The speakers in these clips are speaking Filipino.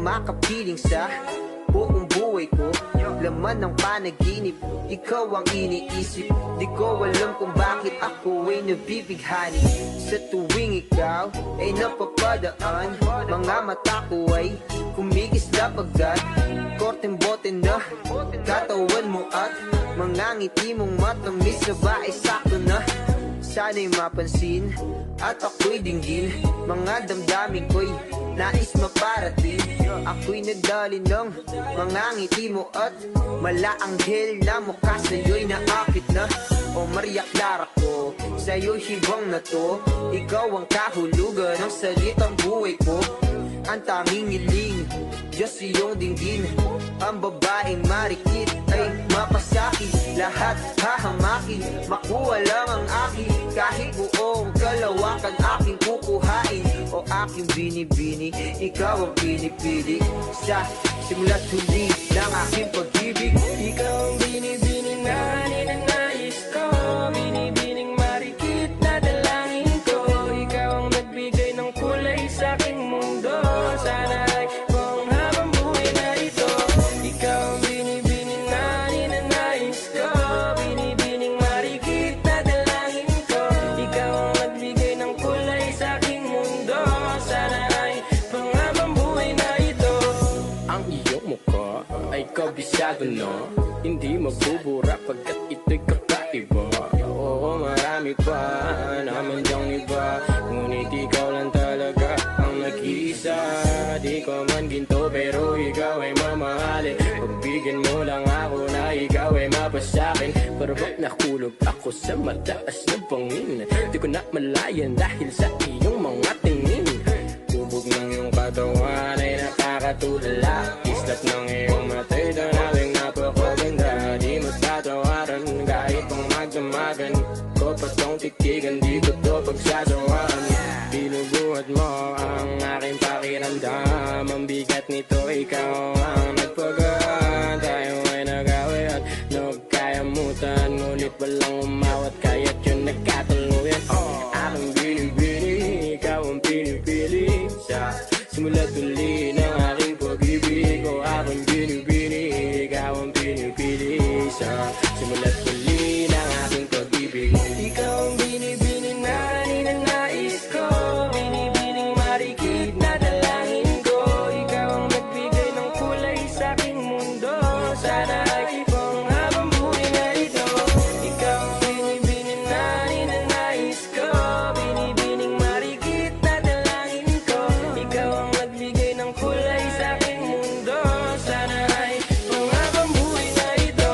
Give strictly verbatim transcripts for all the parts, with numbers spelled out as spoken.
makapiling sa buong buhay ko. Laman ng panaginip, ikaw ang iniisip. Di ko alam kung bakit ako ay nabibighani. Sa tuwing ikaw ay napapadaan, mga mata ko ay kumikislap agad. Korteng bote na katawan mo at mga ngiti mong matamis na ba ay sakto na. Sana'y mapansin at ako'y dinggin, mga damdamin ko'y nais maparating. Ako'y nadali ng mga ngiti mo at malaanghel na mukha sa'yo'y naakit na. O Maria Clara ko, sa'yo'y hibang na to. Ikaw ang kahulugan ng salitang buhay ko. Ang tanging iling, Diyos iyong dinggin. Ang babaeng marikit ay mapasakit. Lahat hahamakin, makuha lang ang akin. Kahit buong kalawakan aking kukuhain. O aking binibini, ikaw ang pinipili. Sa simula't huli ng aking pag-ibig. Ikaw ang binibini na ninanais ko. Binibining marikit na dalangin ko. Ikaw ang nagbigay ng kulay sa aking mundo. Sana ay kung habang buhay na ito. Ikaw ang binibini na ninanais ko. Binibining marikit na dalangin ko. Ikaw ang nagbigay ng kulay sa aking mundo. Sana ay kung habang buhay na ito. Ang iyong mukha ay kabisado na, hindi magbubura pagkat ito'y kakaiba. Oo, marami pa naman diyang iba, ngunit ikaw lang talaga ang nag-iisa. Di ko man ginto pero ikaw ay mamahalin. Pagbigyan mo lang ako na ikaw ay mapasakin. Parabak nakulog ako sa mataas na bangin. Di ko na malayan dahil sa iyong mga tingin. Tubog ng iyong katawan ay nakakatulala. Kislap ng iyong matay doon nating napakaganda. Di mo tatawaran kahit pang magdamagan ko pa tong titigan, di ko to pagsasawaan. Binubuhat mo ang aking pakiramdam. Ang bigat nito ikaw ang nagpagaan. Tayo ay nag-away at nagkayamutan, ngunit walang umawat kaya't yun nagkatuluyan. Oh, aking binibini, ikaw ang pinipili. Sa simula't huli ng aking pag-ibig. O aking binibini, ikaw ang pinipili. Sa simula't huli ng aking pag-ibig. Ikaw ang binibini na ninanais ko. Binibining marikit na dalangin ko. Ikaw ang nagbigay ng kulay sa aking mundo. Sana ay kung habang buhay na ito. Ikaw ang binibini na ninanais ko. Binibining marikit na dalangin ko. Ikaw ang nagbigay ng kulay sa aking mundo. Sana ay kung habang buhay na ito.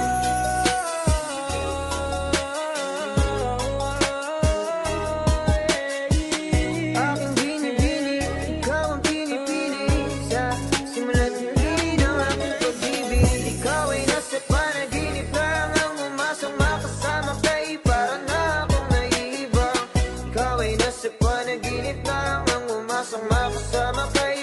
Aking binibini, ikaw ang pinipili. Sa simula't huli ng aking pag-ibig. Ikaw ay nasa panaginip lang, ang umasang makasama kay para na akong naiibang. Ikaw ay nasa panaginip lang, ang umasang makasama kay